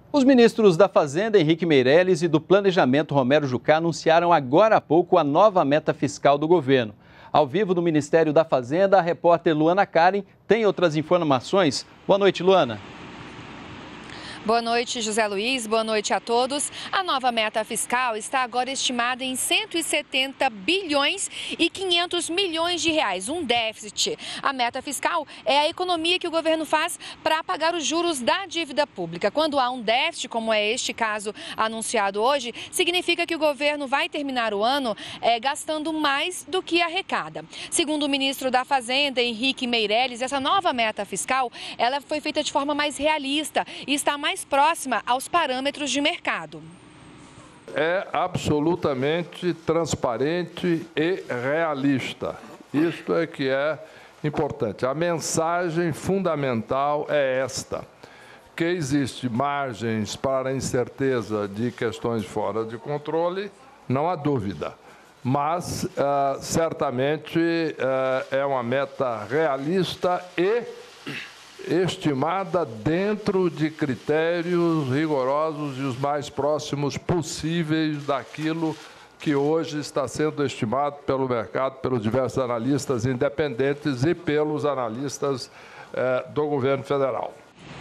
Os ministros da Fazenda, Henrique Meirelles, e do Planejamento, Romero Jucá, anunciaram agora há pouco a nova meta fiscal do governo. Ao vivo do Ministério da Fazenda, a repórter Luana Karen tem outras informações. Boa noite, Luana. Boa noite, José Luiz. Boa noite a todos. A nova meta fiscal está agora estimada em 170 bilhões e 500 milhões de reais, um déficit. A meta fiscal é a economia que o governo faz para pagar os juros da dívida pública. Quando há um déficit, como é este caso anunciado hoje, significa que o governo vai terminar o ano gastando mais do que arrecada. Segundo o ministro da Fazenda, Henrique Meirelles, essa nova meta fiscal ela foi feita de forma mais realista e está mais próxima aos parâmetros de mercado. É absolutamente transparente e realista. Isto é que é importante. A mensagem fundamental é esta: que existe margens para incerteza de questões fora de controle, não há dúvida. Mas, certamente, é uma meta realista e estimada dentro de critérios rigorosos e os mais próximos possíveis daquilo que hoje está sendo estimado pelo mercado, pelos diversos analistas independentes e pelos analistas do governo federal.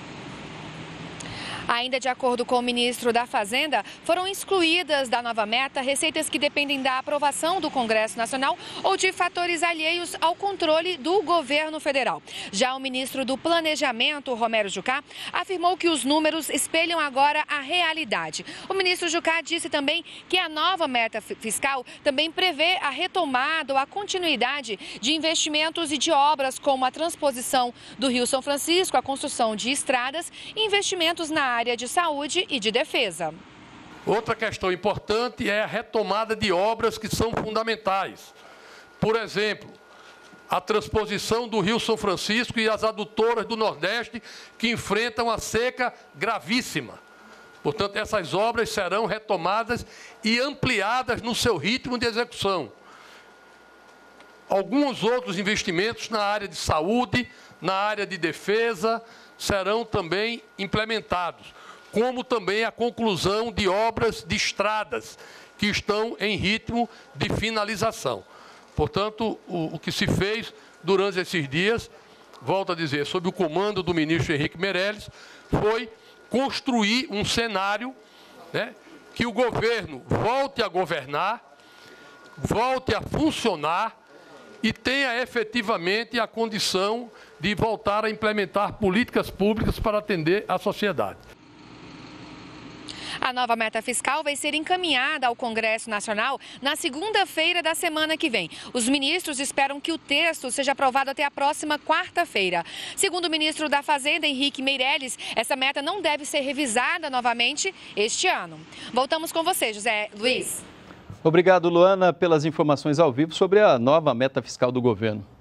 Ainda de acordo com o ministro da Fazenda, foram excluídas da nova meta receitas que dependem da aprovação do Congresso Nacional ou de fatores alheios ao controle do governo federal. Já o ministro do Planejamento, Romero Jucá, afirmou que os números espelham agora a realidade. O ministro Jucá disse também que a nova meta fiscal também prevê a retomada ou a continuidade de investimentos e de obras como a transposição do Rio São Francisco, a construção de estradas e investimentos na área de saúde e de defesa. Outra questão importante é a retomada de obras que são fundamentais. Por exemplo, a transposição do Rio São Francisco e as adutoras do Nordeste que enfrentam a seca gravíssima. Portanto, essas obras serão retomadas e ampliadas no seu ritmo de execução. Alguns outros investimentos na área de saúde, na área de defesa, serão também implementados, como também a conclusão de obras de estradas que estão em ritmo de finalização. Portanto, o que se fez durante esses dias, volto a dizer, sob o comando do ministro Henrique Meirelles, foi construir um cenário, que o governo volte a governar, volte a funcionar e tenha efetivamente a condição de voltar a implementar políticas públicas para atender a sociedade. A nova meta fiscal vai ser encaminhada ao Congresso Nacional na segunda-feira da semana que vem. Os ministros esperam que o texto seja aprovado até a próxima quarta-feira. Segundo o ministro da Fazenda, Henrique Meirelles, essa meta não deve ser revisada novamente este ano. Voltamos com você, José Luiz. Obrigado, Luana, pelas informações ao vivo sobre a nova meta fiscal do governo.